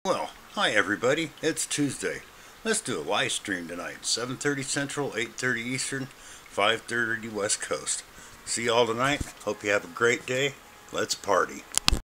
Well, hi everybody, it's Tuesday. Let's do a live stream tonight, 7:30 Central, 8:30 Eastern, 5:30 West Coast. See y'all tonight. Hope you have a great day. Let's party.